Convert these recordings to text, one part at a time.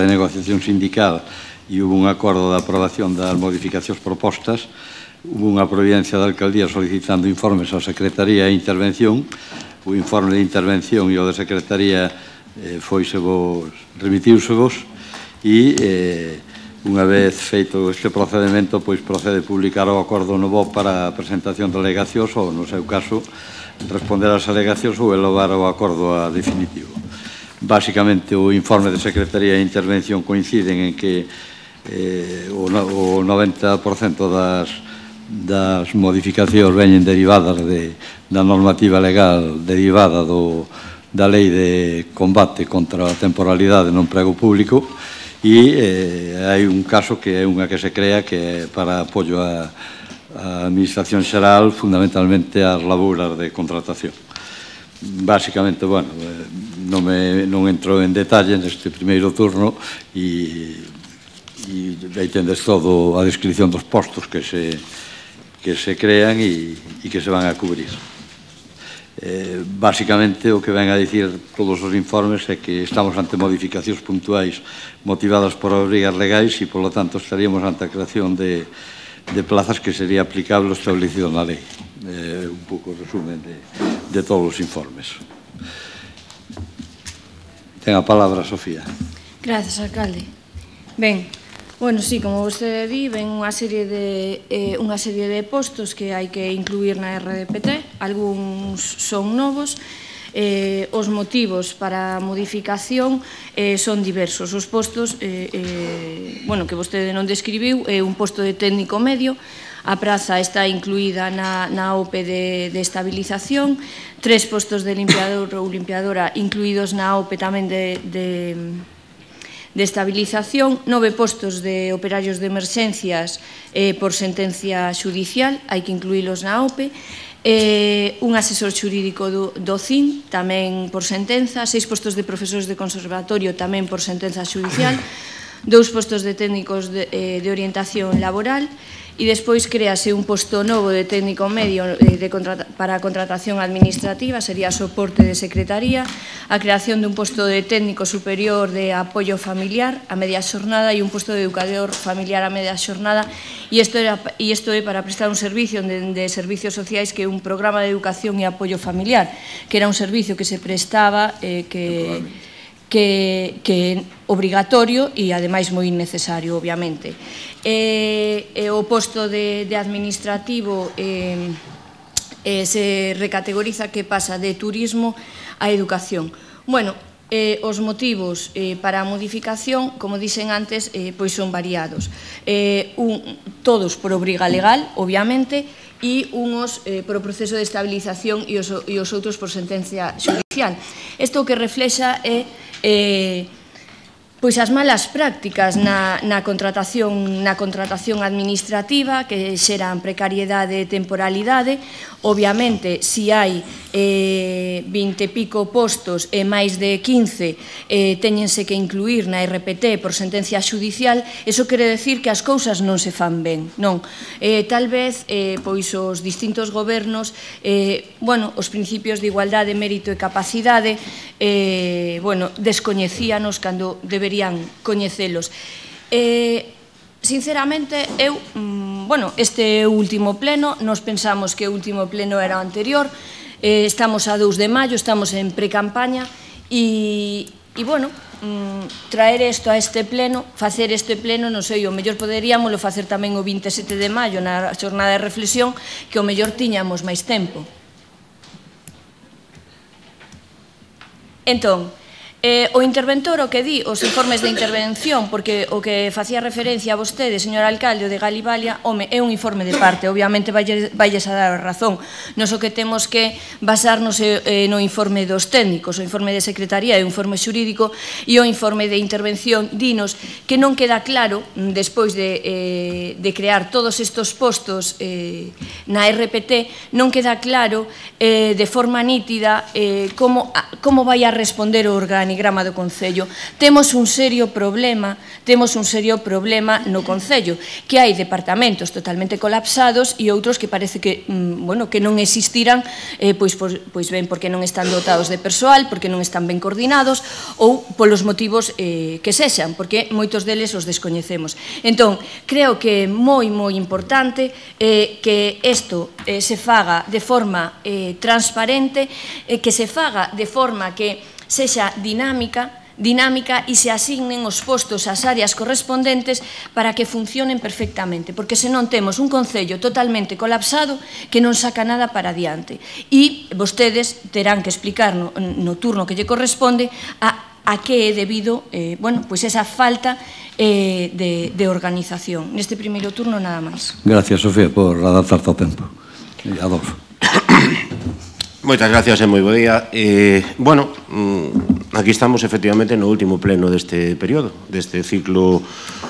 de negociación sindical e hubo un acordo de aprobación das modificacións propostas, hubo unha providencia da Alcaldía solicitando informes á Secretaría de Intervención. O informe de intervención e o de Secretaría remitiúsevos e unha vez feito este procedimento, pois procede publicar o acordo no BOP para a presentación de alegacións ou, no seu caso, responder ás alegacións ou elevar o acordo a definitivo. Básicamente, o informe de Secretaría de Intervención coinciden en que o 90% das modificacións veñen derivadas da normativa legal derivada da Lei de Combate contra a Temporalidade no Emprego Público e hai un caso que é unha que se crea que é para apoio á Administración Xeral, fundamentalmente ás labouras de contratación. Básicamente, bueno, non entro en detalle neste primeiro turno e aí tendes todo a descripción dos postos que se crean e que se van a cubrir. Básicamente, o que ven a dicir todos os informes é que estamos ante modificacións puntuais motivadas por obrigas legais e, polo tanto, estaríamos ante a creación de plazas que sería aplicable o establecido na lei. Un pouco o resumen de todos os informes. Ten a palabra, Sofía. Grazas, alcalde. Ben, bueno, sí, como vostede di, ven unha serie de postos que hai que incluir na RDPT, algúns son novos, os motivos para a modificación son diversos. Os postos, bueno, que vostede non describiu, é un posto de técnico medio, a praza está incluída na OPE de estabilización, 3 postos de limpiador ou limpiadora incluídos na OPE tamén de estabilización, 9 postos de operarios de emerxencias por sentencia xudicial, hai que incluílos na OPE, un asesor xurídico do CIN, tamén por sentenza, 6 postos de profesores de conservatorio, tamén por sentenza xudicial, 2 postos de técnicos de orientación laboral, e despois créase un posto novo de técnico medio para a contratación administrativa, sería soporte de secretaría, a creación dun posto de técnico superior de apoio familiar a media xornada e un posto de educador familiar a media xornada, e isto é para prestar un servicio de servicios sociais que é un programa de educación e apoio familiar, que era un servicio que se prestaba que é obrigatorio e, ademais, moi necesario, obviamente. O posto de administrativo se recategoriza que pasa de turismo a educación. Bueno, os motivos para a modificación, como dixen antes, pois son variados. Todos por obriga legal, obviamente, e unhos por o proceso de estabilización e os outros por sentencia xudicial. Isto o que reflexa é pois as malas prácticas na contratación administrativa que xeran precariedade e temporalidade. Obviamente, se hai 20 e pico postos e máis de 15 teñense que incluir na RPT por sentencia xudicial, iso quere decir que as cousas non se fan ben, non. Tal vez, pois os distintos gobernos, os principios de igualdade, mérito e capacidade, descoñecíanos cando deberían coñecelos. Sinceramente, este último pleno, nos pensamos que o último pleno era o anterior, estamos a 2 de maio, estamos en pre-campaña e, traer isto a este pleno, facer este pleno, non sei, o mellor poderíamoslo facer tamén o 27 de maio na xornada de reflexión, que o mellor tiñamos máis tempo. Entón, o interventor o que di, os informes de intervención, porque o que facía referencia a vostede, señor alcalde, o de Galibalia, home, é un informe de parte, obviamente vailles a dar a razón. Nos o que temos que basarnos no informe dos técnicos, o informe de secretaría e o informe xurídico, e o informe de intervención dinos que non queda claro, despois de crear todos estes postos na RPT, non queda claro de forma nítida como vai a responder o organismo organigrama do Concello. Temos un serio problema no Concello, que hai departamentos totalmente colapsados e outros que parece que, bueno, que non existiran, pois ben, porque non están dotados de persoal, porque non están ben coordinados ou polos motivos que sexan, porque moitos deles os descoñecemos. Entón, creo que é moi importante que isto se faga de forma transparente, que se faga de forma que sexa dinámica e se asignen os postos ás áreas correspondentes para que funcionen perfectamente, porque senón temos un Concello totalmente colapsado que non saca nada para adiante. E vostedes terán que explicar no turno que lle corresponde a que é debido, bueno, pois esa falta de organización. Neste primeiro turno, nada máis. Gracias, Sofía, por adaptarte ao tempo. Adolfo. Moitas gracias e moi bo día. Bueno, aquí estamos efectivamente no último pleno deste período, deste ciclo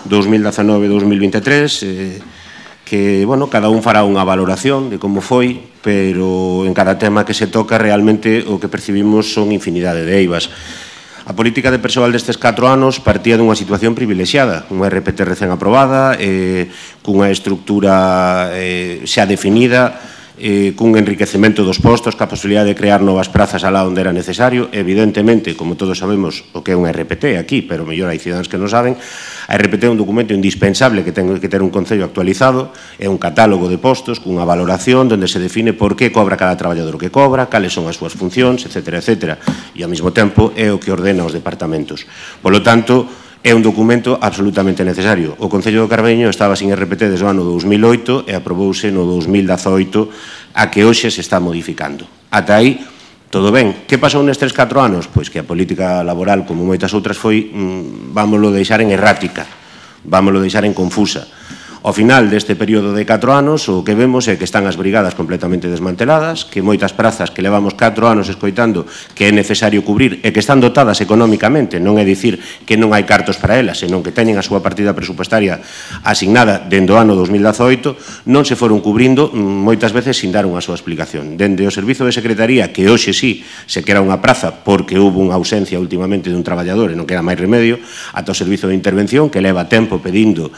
2019-2023, que, bueno, cada un fará unha valoración de como foi, pero en cada tema que se toca realmente o que percibimos son infinidade de eivas. A política de persoal destes 4 anos partía dunha situación privilexiada, unha RPT recén aprobada, cunha estructura xa definida, cun enriquecemento dos postos, ca posibilidade de crear novas prazas alá onde era necesario. Evidentemente, como todos sabemos o que é unha RPT aquí, pero mellor hai cidadáns que non saben, a RPT é un documento indispensable que ten que ter un Concello actualizado, é un catálogo de postos cunha valoración onde se define por que cobra cada traballador que cobra, cales son as súas funcións, etc. E ao mesmo tempo é o que ordena os departamentos. Polo tanto, é un documento absolutamente necesario. O Concello do Carballiño estaba sin RPT desde o ano 2008 e aprobouse no 2018, a que hoxe se está modificando. Ata aí, todo ben. Que pasou nestes 4 anos? Pois que a política laboral, como moitas outras, foi, vámoslo deixar en errática, vámoslo deixar en confusa. Ao final deste período de 4 anos, o que vemos é que están as brigadas completamente desmanteladas, que moitas prazas que levamos 4 anos escoitando que é necesario cubrir e que están dotadas económicamente, non é dicir que non hai cartos para elas, senón que teñen a súa partida presupuestaria asignada dende o ano 2018, non se foron cubrindo moitas veces sin dar unha súa explicación. Dende o Servizo de Secretaría, que hoxe sí se quera unha praza porque houve unha ausencia últimamente dun traballador e non queda máis remedio, ata o Servizo de Intervención, que leva tempo pedindo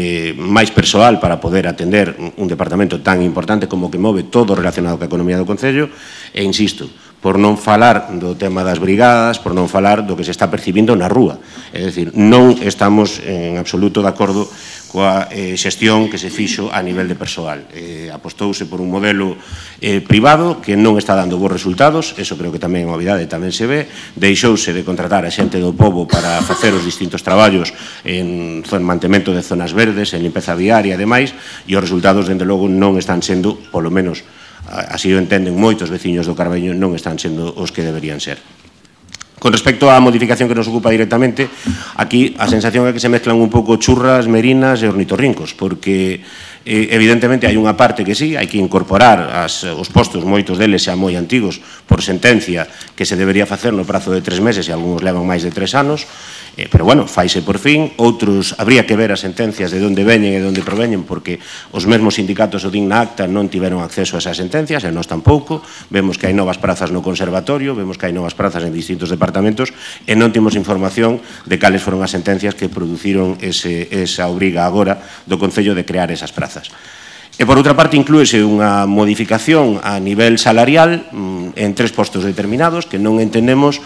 máis persoal para poder atender un departamento tan importante como que move todo relacionado coa economía do Concello, e insisto, por non falar do tema das brigadas, por non falar do que se está percibindo na rúa. É dicir, non estamos en absoluto de acordo coa xestión que se fixo a nivel de persoal. Apostouse por un modelo privado que non está dando bons resultados, eso creo que tamén é unha obviedade, tamén se ve, deixouse de contratar a xente do pobo para facer os distintos traballos en mantemento de zonas verdes, en limpeza viaria e demais, e os resultados, dende logo, non están sendo, polo menos, así o entenden moitos veciños do Carballiño, non están sendo os que deberían ser. Con respecto á modificación que nos ocupa directamente, aquí a sensación é que se mezclan un pouco churras, merinas e ornitorrincos, porque evidentemente hai unha parte que sí, hai que incorporar os postos, moitos deles xa moi antigos, por sentencia que se debería facer no prazo de 3 meses e algúns levan máis de 3 anos, pero bueno, faise por fin. Outros, habría que ver as sentencias de onde veñen e de onde proveñen, porque os mesmos sindicatos o din na acta non tiveron acceso a esas sentencias, e nós tampouco. Vemos que hai novas prazas no conservatorio, vemos que hai novas prazas en distintos departamentos, e non temos información de cales foron as sentencias que produciron esa obriga agora do Concello de crear esas prazas. E, por outra parte, inclúese unha modificación a nivel salarial en 3 postos determinados que non entendemos.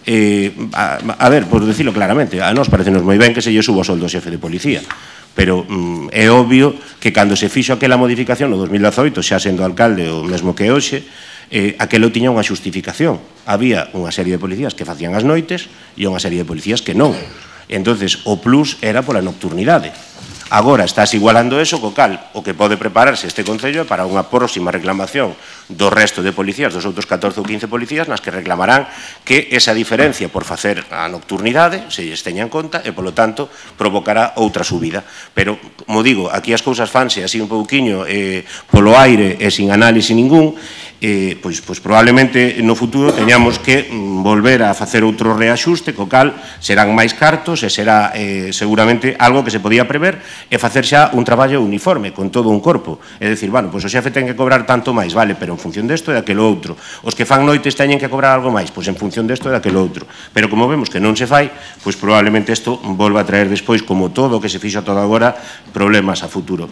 A ver, por decirlo claramente, a nós parecenos moi ben que se lle suba o soldo ao xefe de policía, pero é obvio que cando se fixo aquela modificación no 2018, xa sendo alcalde o mesmo que hoxe, aquelo tiña unha xustificación. Había unha serie de policías que facían as noites e unha serie de policías que non. Entonces, o plus era pola nocturnidade. Agora estás igualando eso, co cal o que pode prepararse este Concello é para unha próxima reclamación do resto de policías, dos outros 14 ou 15 policías, nas que reclamarán que esa diferencia por facer a nocturnidade se lles teña en conta e, polo tanto, provocará outra subida. Pero, como digo, aquí as cousas fanse así un pouquiño polo aire e sin análise ningún, pois probablemente no futuro teñamos que volver a facer outro reaxuste, co cal serán máis cartos e será seguramente algo que se podía prever e facer xa un traballo uniforme con todo un corpo. É dicir, bueno, pois o xefe ten que cobrar tanto máis, vale, pero en función desto e daquelo outro. Os que fan noites teñen que cobrar algo máis, pois en función desto e daquelo outro. Pero como vemos que non se fai, pois probablemente isto volva a traer despois, como todo o que se fixo todo agora, problemas a futuro.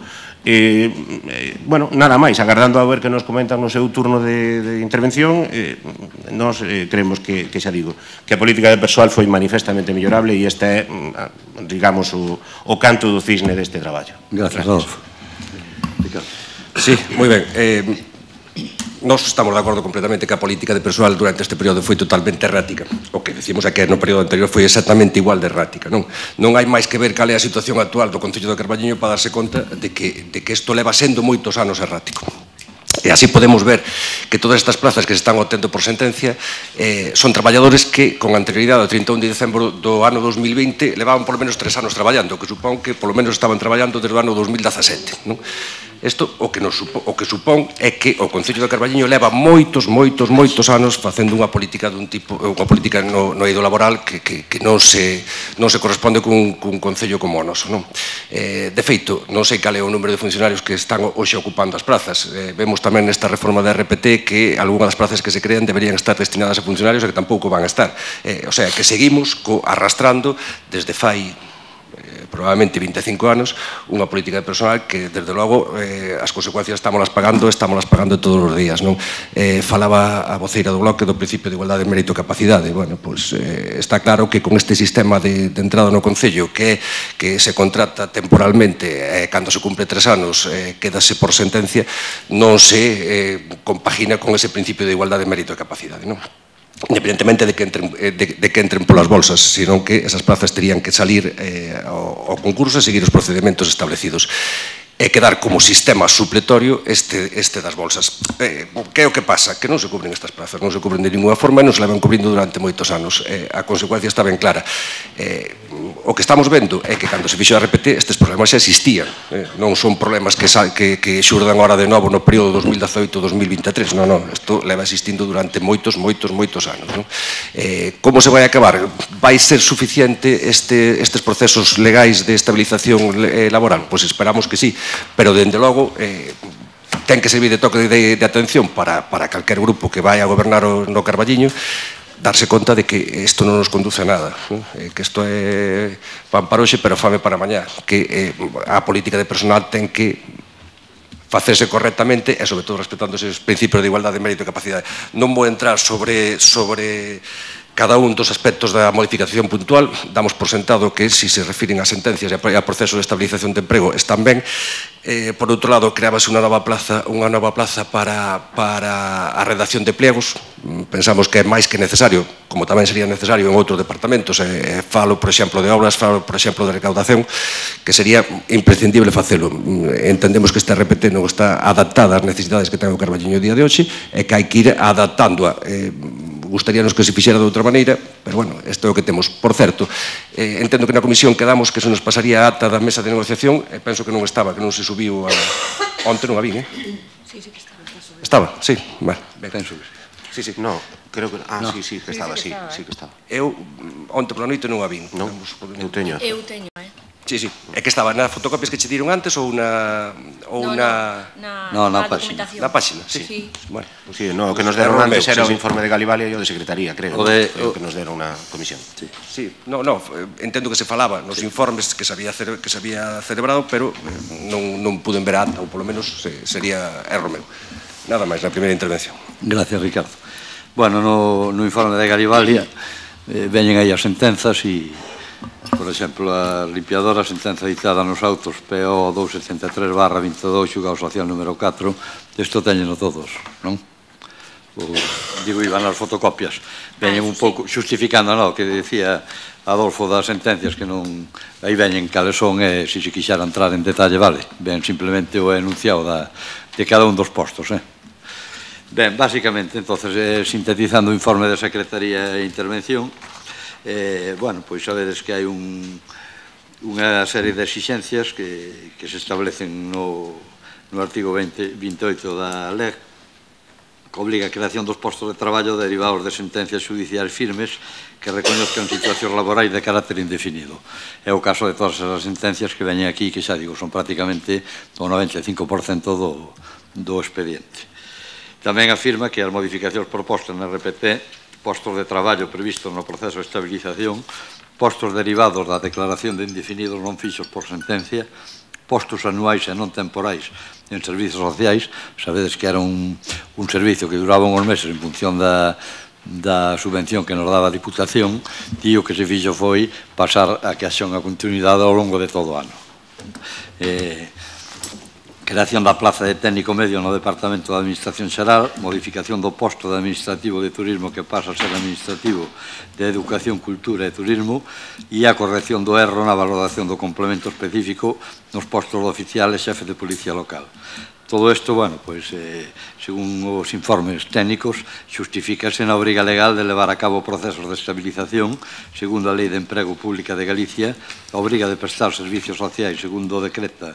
Bueno, nada máis, agardando a ver que nos comentan no seu turno de intervención, nos creemos que xa digo, que a política de persoal foi manifestamente mellorable e este é, digamos, o canto do cisne deste traballo. Gracias, Adolfo. Sí, moi ben. Nós estamos de acordo completamente que a política de persoal durante este período foi totalmente errática. O que decimos é que no período anterior foi exactamente igual de errática. Non hai máis que ver cal é a situación actual do Concello de Carballiño para darse conta de que isto leva sendo moitos anos errático. E así podemos ver que todas estas plazas que se están obtendo por sentencia son traballadores que, con anterioridade ao 31 de decembro do ano 2020, levaban polo menos 3 anos traballando, que supón que polo menos estaban traballando desde o ano 2017. Isto o que supón é que o Concello de Carballiño leva moitos anos facendo unha política dun tipo, unha política no eido laboral que non se corresponde cun concello como o noso. De feito, non sei cal é o número de funcionarios que están hoxe ocupando as plazas. Vemos tamén nesta reforma da RPT que algunhas das plazas que se crean deberían estar destinadas a funcionarios e que tampouco van a estar. O sea, que seguimos arrastrando desde fai probablemente 25 anos, unha política de personal que, desde logo, as consecuencias estámolas pagando todos os días. Falaba a voceira do bloque do principio de igualdade, mérito e capacidade. Bueno, pois está claro que con este sistema de entrada no Concello que se contrata temporalmente, cando se cumpre 3 anos, quédase por sentencia, non se compagina con ese principio de igualdade, mérito e capacidade. Independentemente de que entren polas bolsas, senón que esas plazas terían que salir ao concurso e seguir os procedimentos establecidos e quedar como sistema supletorio este das bolsas. Que é o que pasa? Que non se cubren estas plazas, non se cubren de ninguna forma e non se levan cubrindo durante moitos anos. A consecuencia está ben clara. O que estamos vendo é que cando se fixo a RPT estes problemas xa existían. Non son problemas que xurdan agora de novo no período 2018-2023. Non, isto leva existindo durante moitos anos. Como se vai acabar? Vai ser suficiente estes procesos legais de estabilización laboral? Pois esperamos que sí. Pero, dende logo, ten que servir de toque de atención para calquer grupo que vai a gobernar no Carballiño, darse conta de que isto non nos conduce a nada, que isto é pan para hoxe pero fame para mañá, que a política de personal ten que facerse correctamente e, sobre todo, respetando esos principios de igualdade, mérito e capacidade. Non vou entrar sobre cada un dos aspectos da modificación puntual. Damos por sentado que, se se refiren a sentencias e a procesos de estabilización de emprego, están ben. Por outro lado, creábase unha nova plaza para a redacción de pliegos. Pensamos que é máis que necesario, como tamén sería necesario en outros departamentos. Falo, por exemplo, de obras, falo, por exemplo, de recaudación, que sería imprescindible facelo. Entendemos que esta RPT non está adaptada ás necesidades que ten o Carballiño o día de hoxe e que hai que ir adaptándoa. Gustaríanos que se fixera de outra maneira, pero, bueno, isto é o que temos. Por certo, entendo que na comisión quedamos que se nos pasaría a ata da mesa de negociación, e penso que non estaba, que non se subiu onte, non a vin, Sí, que estaba. Estaba, sí, ben. Penso que sí. Sí, no, creo que... sí, que estaba, sí que estaba. Eu, onte pola noite, non a vin. Non, eu teño. Sí, é que estaba nas fotocopias que che diron antes ou na páxina. Na páxina, sí. Bueno, sí, no, o que nos deron antes era o informe de Galivalia e o de Secretaría, creo. O que nos deron na comisión. Sí, no, entendo que se falaba nos informes que se había celebrado, pero non puden ver ata, ou polo menos sería erro meu. Nada máis, na primeira intervención. Gracias, Ricardo. Bueno, no informe de Galivalia veñen aí as sentenzas e, por exemplo, a limpiadora, a sentenza ditada nos autos PO 273/22, xulgado social número 4, isto teñeno todos, non? Digo, iban as fotocopias, veñen un pouco xustificando, non, que decía Adolfo das sentencias, que non, aí veñen cales son, e se quixera entrar en detalle, vale, ven simplemente o enunciado de cada un dos postos, Ben, basicamente, entonces, sintetizando o informe de Secretaría e Intervención, bueno, pois sabedes que hai unha serie de exixencias que se establecen no artigo 28 da LEG, que obliga a creación dos postos de traballo derivados de sentencias judiciais firmes que reconozcan situacións laborais de carácter indefinido. É o caso de todas as sentencias que veñen aquí, que xa digo, son prácticamente o 95% do expediente. Tamén afirma que as modificacións propostas na RPT, postos de traballo previstos no proceso de estabilización, postos derivados da declaración de indefinidos non fixos por sentencia, postos anuais e non temporais en servizos sociais. Sabedes que era un servicio que duraba uns meses en función da subvención que nos daba a Diputación, e o que se fixo foi pasar a que haxa unha continuidade ao longo de todo o ano. Creación da plaza de técnico medio no Departamento de Administración Xeral, modificación do posto de administrativo de turismo que pasa a ser administrativo de Educación, Cultura e Turismo, e a corrección do erro na valoración do complemento específico nos postos de oficial e xefe de policía local. Todo isto, bueno, pois, según os informes técnicos, justifícase na obriga legal de levar a cabo procesos de estabilización, segundo a Lei de Emprego Pública de Galicia, a obriga de prestar servicios sociais segundo o decreto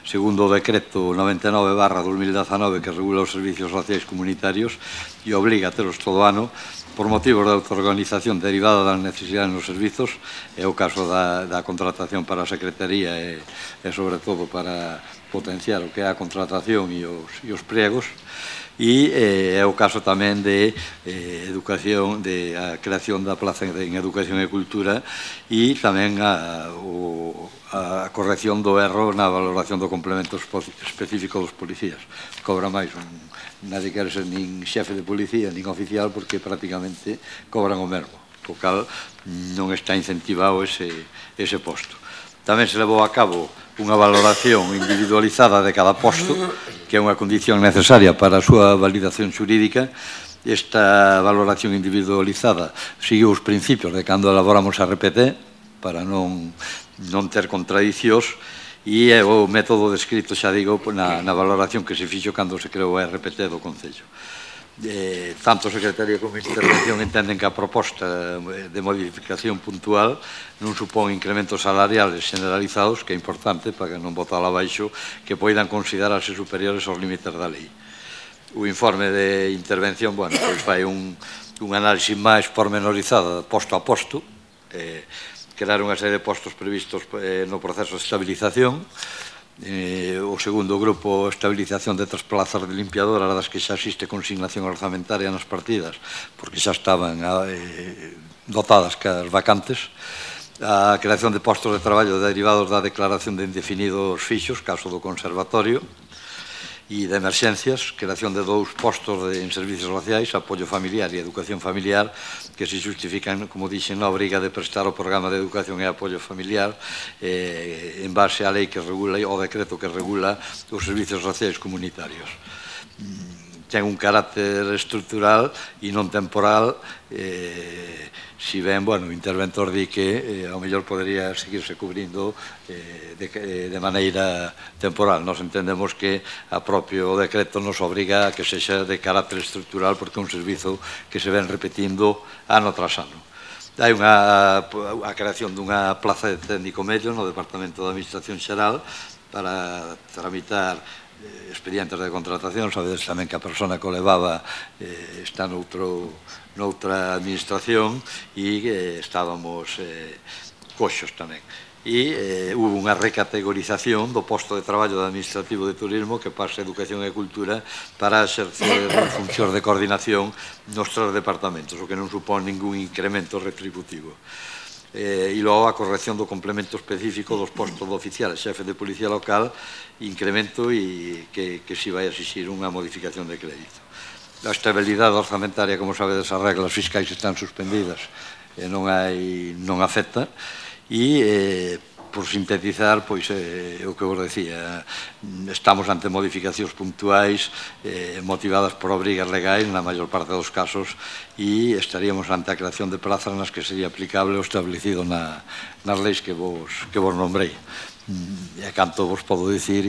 99/2019 que regula os servicios sociais comunitarios e obriga a telos todo ano por motivos de autoorganización derivada das necesidades nos servizos. É o caso da contratación para a Secretaría e sobre todo para potenciar o que é a contratación e os pregos, e é o caso tamén de educación, de a creación da plaza en Educación e Cultura, e tamén a corrección do erro na valoración do complemento específico dos policías. Cobra máis nadie quere ser nin xefe de policía nin oficial porque prácticamente cobran o mesmo, o cal non está incentivado ese posto. Tamén se levou a cabo unha valoración individualizada de cada posto, que é unha condición necesaria para a súa validación xurídica. Esta valoración individualizada seguiu os principios de cando elaboramos a RPT, para non ter contradicións, e é o método descrito, xa digo, na valoración que se fixo cando se creou a RPT do Concello. Tanto a Secretaría como a Intervención entenden que a proposta de modificación puntual non supón incrementos salariales generalizados, que é importante para non botar abaixo, que poidan considerarse superiores aos límites da lei. O informe de Intervención, bueno, pois fai un análise máis pormenorizada posto a posto, crear unha serie de postos previstos no proceso de estabilización. O segundo grupo, estabilización de 3 plazas de limpiadoras das que xa existe consignación orzamentaria nas partidas porque xa estaban dotadas cas vacantes. A creación de postos de traballo derivados da declaración de indefinidos fixos, caso do Conservatorio, e de emerxencias, creación de 2 postos en servicios sociais, apoio familiar e educación familiar, que se justifican, como dixen, na obriga de prestar o programa de educación e apoio familiar en base á lei que regula, o decreto que regula os servicios sociais comunitarios. Ten un carácter estrutural e non temporal, si ben, bueno, o interventor di que ao mellor podería seguirse cubrindo de maneira temporal. Nos entendemos que a propio decreto nos obriga a que sexa de carácter estrutural porque é un servizo que se ven repetindo ano tras ano. Hai a creación dunha plaza de técnico medio no Departamento de Administración Xeral para tramitar expedientes de contratación. Sabedes tamén que a persona que o levaba está noutra administración e estábamos coxos tamén. E hubo unha recategorización do posto de traballo de administrativo de turismo que pasa a Educación e Cultura para exercer funcións de coordinación nos 3 departamentos, o que non supón ningún incremento retributivo. E logo a corrección do complemento específico dos postos de oficial e xefe de policía local, incremento e que si vai exixir unha modificación de crédito. A estabilidade orzamentaria, como sabedes, as reglas fiscais están suspendidas e non afecta. E, por sintetizar, pois o que vos decía, estamos ante modificacións puntuais motivadas por obrigas legais na maior parte dos casos, e estaríamos ante a creación de plazas nas que sería aplicable o establecido nas leis que vos nombrei. E canto vos podo dicir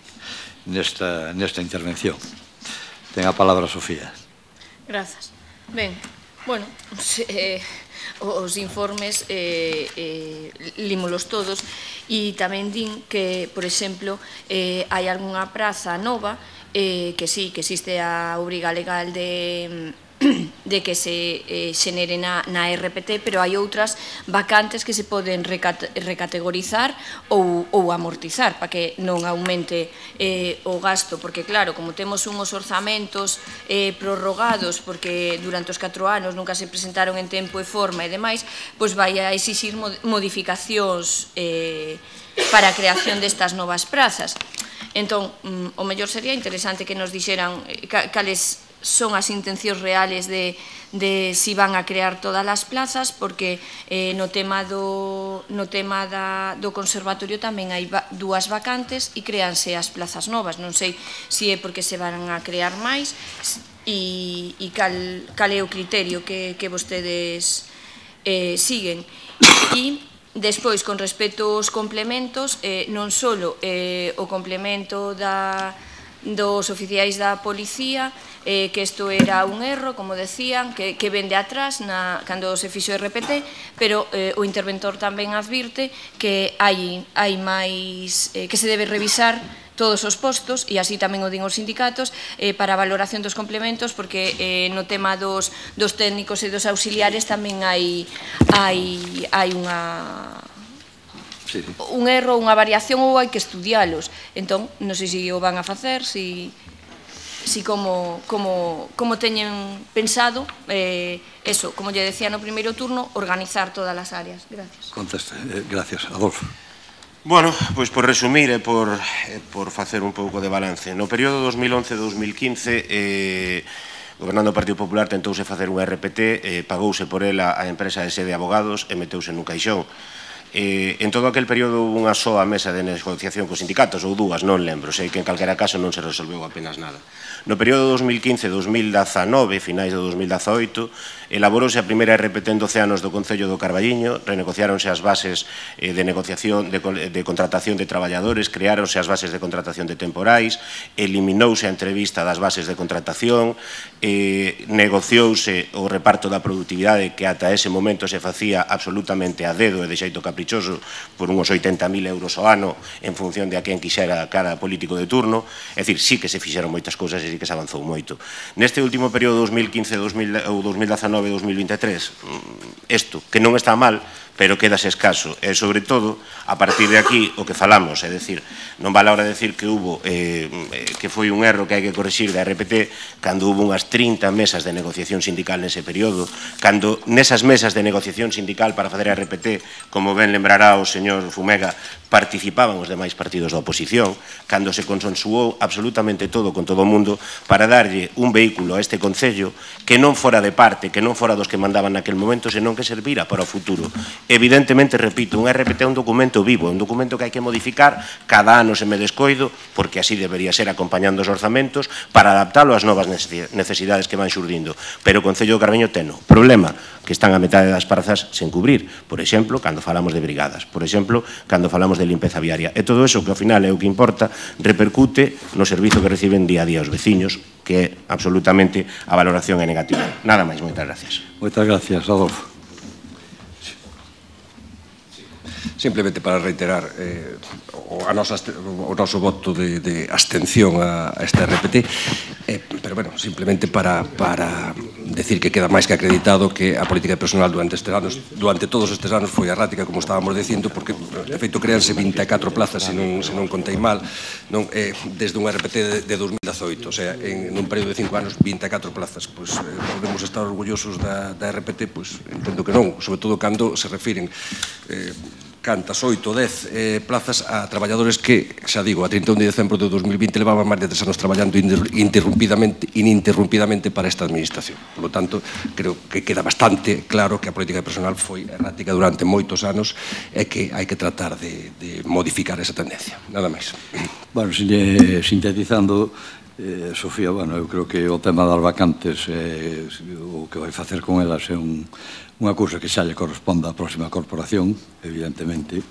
nesta intervención. Ten a palabra Sofía. Grazas. Ben, bueno, os informes límolos todos, e tamén din que, por exemplo, hai algunha praza nova que sí, que existe a obriga legal de que se xenere na RPT, pero hai outras vacantes que se poden recategorizar ou amortizar para que non aumente o gasto, porque claro, como temos unhos orzamentos prorrogados porque durante os 4 anos nunca se presentaron en tempo e forma e demais, pois vai a exixir modificacións para a creación destas novas prazas. Entón, o mellor sería interesante que nos dixeran cales son as intencións reales de si van a crear todas as plazas, porque no tema do conservatorio tamén hai 2 vacantes e créanse as plazas novas. Non sei se é porque se van a crear máis e cal é o criterio que vostedes siguen. E despois, con respecto aos complementos, non só o complemento dos oficiais da policía, que isto era un erro, como decían, que vende atrás cando se fixo RPT, pero o interventor tamén advirte que hai máis, que se debe revisar todos os postos, e así tamén o din os sindicatos, para a valoración dos complementos, porque no tema dos técnicos e dos auxiliares tamén hai un erro, unha variación, ou hai que estudialos. Entón, non sei se o van a facer, si como teñen pensado, eso, como lle decía no primeiro turno, organizar todas as áreas. Gracias. Conteste. Gracias. Adolfo. Bueno, pois por resumir e por facer un pouco de balance. No período 2011-2015, gobernando o Partido Popular, tentouse facer un RPT, pagouse por ela a empresa de sede de abogados e meteuse nun caixón. En todo aquel período houve unha soa mesa de negociación cos sindicatos, ou 2, non lembro, sei que en calquera caso non se resolveu apenas nada. No período 2015-2019, finais do 2018, elaborouse a primeira RPT en 12 anos do Concello do Carballiño, renegociáronse as bases de negociación de contratación de traballadores, creáronse as bases de contratación de temporais, eliminouse a entrevista das bases de contratación, negociouse o reparto da productividade que ata ese momento se facía absolutamente a dedo e de xeito caprichoso por uns 80.000 euros ao ano en función de a quen quixera cada político de turno. É dicir, sí que se fixeron moitas cousas e sí que se avanzou moito. Neste último período 2015-2019-2023, isto, que non está mal, pero quedase escaso. E, sobre todo, a partir de aquí, o que falamos, é dicir, non vale ahora decir que foi un erro que hai que corrixir da RPT, cando hubo unhas 30 mesas de negociación sindical nese período, cando nesas mesas de negociación sindical para fazer a RPT, como ben lembrará o señor Fumega, participaban os demais partidos da oposición, cando se consensuou absolutamente todo con todo o mundo para darlle un vehículo a este Concello que non fora de parte, que non fora dos que mandaban naquel momento, senón que servira para o futuro. Evidentemente, repito, un RPT é un documento vivo, un documento que hai que modificar cada ano se me descoido, porque así debería ser acompañando os orzamentos, para adaptalo ás novas necesidades que van xurdindo. Pero o Concello do Carballiño ten o problema que están a metade das prazas sen cubrir, por exemplo, cando falamos de brigadas, por exemplo, cando falamos de limpeza viaria. E todo eso, que ao final é o que importa, repercute no servizo que reciben día a día os veciños, que é absolutamente a valoración é negativa. Nada máis, moitas gracias. Moitas gracias, Adolfo. Simplemente para reiterar o noso voto de abstención a esta RPT, pero, bueno, simplemente para decir que queda máis que acreditado que a política de personal durante todos estes anos foi errática, como estábamos dicindo, porque, de feito, créanse 24 plazas, se non contei mal, desde un RPT de 2018, o sea, en un período de 5 anos, 24 plazas. Pois podemos estar orgullosos da RPT, pois entendo que non, sobre todo cando se refiren cantas 8 ou 10 plazas a traballadores que, xa digo, a 31 de decembro de 2020 levaban máis de 3 anos traballando ininterrumpidamente para esta administración. Por lo tanto, creo que queda bastante claro que a política de personal foi errática durante moitos anos e que hai que tratar de modificar esa tendencia. Nada máis. Bueno, sintetizando, Sofía, bueno, eu creo que o tema das vacantes, o que vai facer con elas é unha cousa que xa lle corresponde á próxima corporación, evidentemente.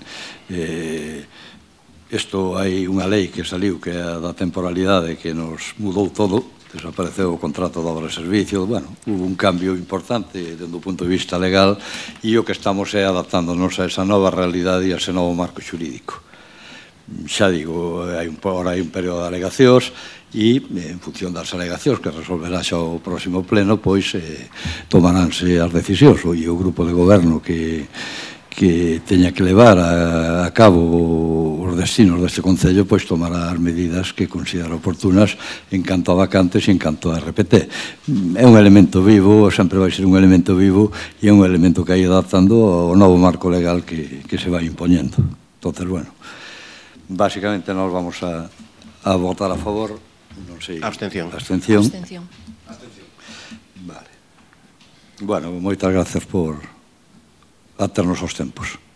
Isto hai unha lei que saliu, que é a da temporalidade, que nos mudou todo, desapareceu o contrato de obra e servicio, bueno, hubo un cambio importante desde o punto de vista legal e o que estamos é adaptándonos a esa nova realidade e a ese novo marco xurídico. Xa digo, agora hai un período de alegacións e en función das alegacións que resolverá xa o próximo pleno, pois tomaránse as decisións e o grupo de goberno que teña que levar a cabo os destinos deste Concello, pois tomará as medidas que considera oportunas en canto a vacantes e en canto a RPT. É un elemento vivo, sempre vai ser un elemento vivo e é un elemento que hai adaptando ao novo marco legal que se vai impoñendo. Entonces, bueno, básicamente nós vamos a votar a favor, non sei... Abstención. Abstención. Abstención. Vale. Bueno, moitas gracias por aternos aos tempos.